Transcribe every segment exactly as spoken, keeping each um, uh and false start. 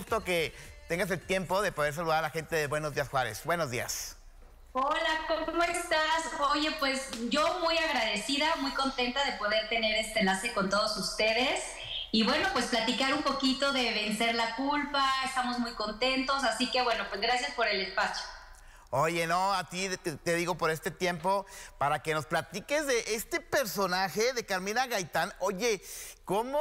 gusto que tengas el tiempo de poder saludar a la gente de Buenos Días Juárez. Buenos días. Hola, ¿cómo estás? Oye, pues yo muy agradecida, muy contenta de poder tener este enlace con todos ustedes. Y bueno, pues platicar un poquito de vencer la culpa, estamos muy contentos, así que bueno, pues gracias por el espacio. Oye, no, a ti te, te digo por este tiempo, para que nos platiques de este personaje de Carmina Gaitán. Oye, ¿cómo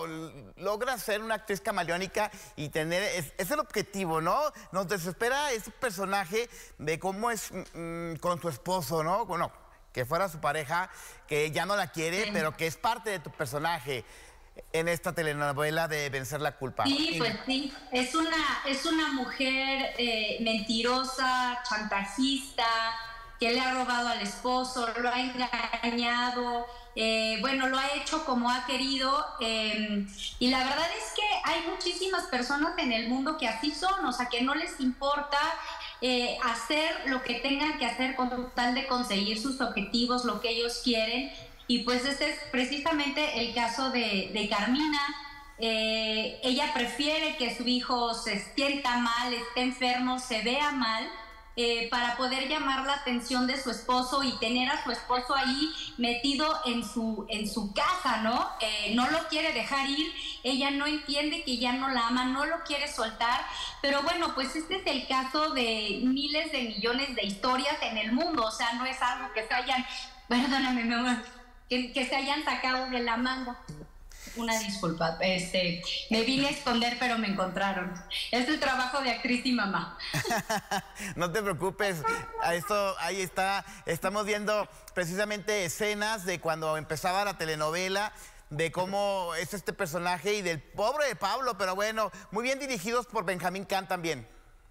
logras ser una actriz camaleónica y tener, es, es el objetivo, ¿no? Nos desespera ese personaje de cómo es mmm, con tu esposo, ¿no? Bueno, que fuera su pareja, que ya no la quiere, sí, pero que es parte de tu personaje en esta telenovela de Vencer la Culpa. Sí, pues sí, es una, es una mujer eh, mentirosa, chantajista, que le ha robado al esposo, lo ha engañado, eh, bueno, lo ha hecho como ha querido, eh, y la verdad es que hay muchísimas personas en el mundo que así son, o sea, que no les importa eh, hacer lo que tengan que hacer con tal de conseguir sus objetivos, lo que ellos quieren. Y pues este es precisamente el caso de, de Carmina. Eh, ella prefiere que su hijo se sienta mal, esté enfermo, se vea mal, eh, para poder llamar la atención de su esposo y tener a su esposo ahí metido en su, en su casa, ¿no? Eh, no lo quiere dejar ir, ella no entiende que ya no la ama, no lo quiere soltar, pero bueno, pues este es el caso de miles de millones de historias en el mundo, o sea, no es algo que se hayan, perdóname, mi amor, Que, que se hayan sacado de la manga. Una disculpa, este, me vine a esconder, pero me encontraron. Es el trabajo de actriz y mamá. No te preocupes, a esto, ahí está, estamos viendo precisamente escenas de cuando empezaba la telenovela, de cómo es este personaje y del pobre de Pablo, pero bueno, muy bien dirigidos por Benjamín Cán también.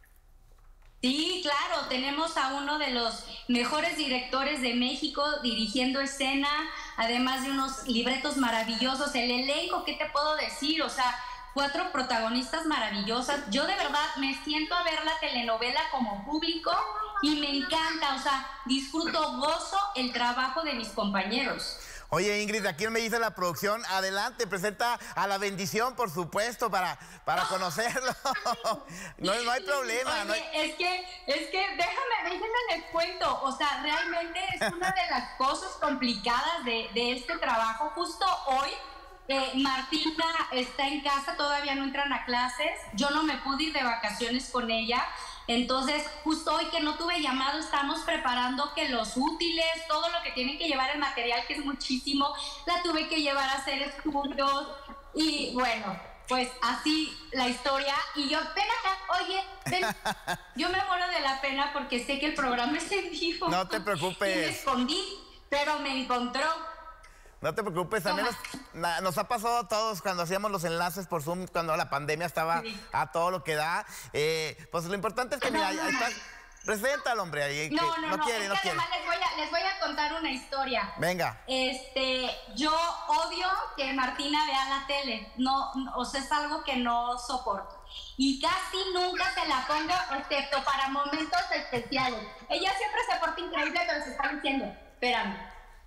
Sí, claro, tenemos a uno de los mejores directores de México dirigiendo escena, además de unos libretos maravillosos, el elenco, ¿qué te puedo decir? O sea, cuatro protagonistas maravillosas. Yo de verdad me siento a ver la telenovela como público y me encanta, o sea, disfruto, gozo el trabajo de mis compañeros. Oye, Ingrid, aquí me dice la producción, adelante, presenta a la bendición, por supuesto, para, para conocerlo. No, no hay problema. Oye, no hay... es que, es que, déjame, déjenme les cuento, o sea, realmente es una de las cosas complicadas de, de este trabajo. Justo hoy, eh, Martina está en casa, todavía no entran a clases, yo no me pude ir de vacaciones con ella. Entonces, justo hoy que no tuve llamado, estamos preparando que los útiles, todo lo que tienen que llevar el material, que es muchísimo, la tuve que llevar a hacer estudios. Y bueno, pues así la historia. Y yo, ven acá, oye, ven. Yo me muero de la pena porque sé que el programa es en vivo. No te preocupes. Y me escondí, pero me encontró. No te preocupes, al menos nos ha pasado a todos cuando hacíamos los enlaces por Zoom, cuando la pandemia estaba sí. a todo lo que da. Eh, pues lo importante es que, mira, ahí estás, preséntalo, hombre. Ahí, no, que no, no, no, quiere, es no que quiere. además les voy, a, les voy a contar una historia. Venga. Este, yo odio que Martina vea la tele, no, no, o sea, es algo que no soporto. Y casi nunca se la pongo, excepto para momentos especiales. Ella siempre se porta increíble, pero se está diciendo, espérame.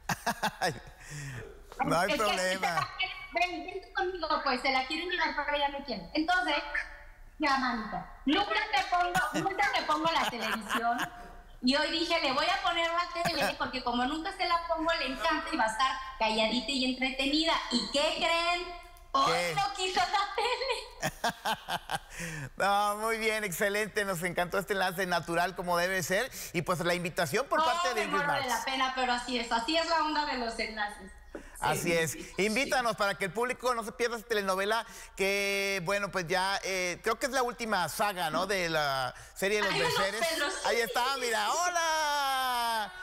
No hay es problema. Que, ven, ven conmigo, pues, se la quieren llevar, pero ya no quieren. Entonces, ya, manita, nunca te pongo, nunca te pongo la televisión. Y hoy dije, le voy a poner la tele, porque como nunca se la pongo, le encanta y va a estar calladita y entretenida. ¿Y qué creen? Hoy ¿Qué? no quiso la tele. No, muy bien, excelente. Nos encantó este enlace natural como debe ser. Y pues la invitación por no, parte de Ingrid Marx. No, la pena, pero así es. Así es la onda de los enlaces. Así sí, es. Invítanos sí. para que el público no se pierda esta telenovela que, bueno, pues ya eh, creo que es la última saga, ¿no? De la serie de los Beceres. Ahí está, mira. ¡Hola!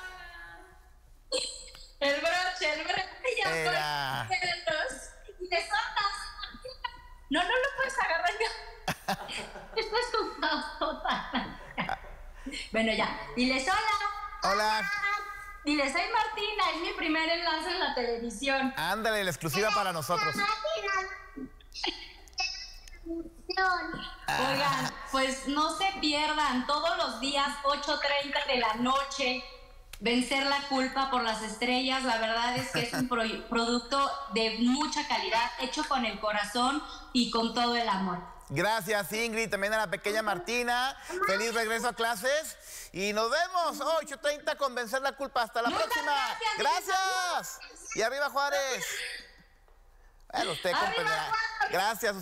El broche, el broche. Ya Era... Y te soltas. No, no lo puedes agarrar ya. Esto es un total. Bueno, ya. Diles hola. Hola. Dile, soy Martina, es mi primer enlace en la televisión. Ándale, la exclusiva para nosotros. Oigan, pues no se pierdan todos los días, ocho treinta de la noche, Vencer la Culpa por las Estrellas. La verdad es que es un pro producto de mucha calidad, hecho con el corazón y con todo el amor. Gracias, Ingrid, también a la pequeña Martina. Feliz regreso a clases. Y nos vemos ocho treinta con Vencer la Culpa. Hasta la Muchas próxima. gracias. Gracias. Y arriba Juárez. Bueno, usted Arriba, comprenderá. Juárez. Gracias.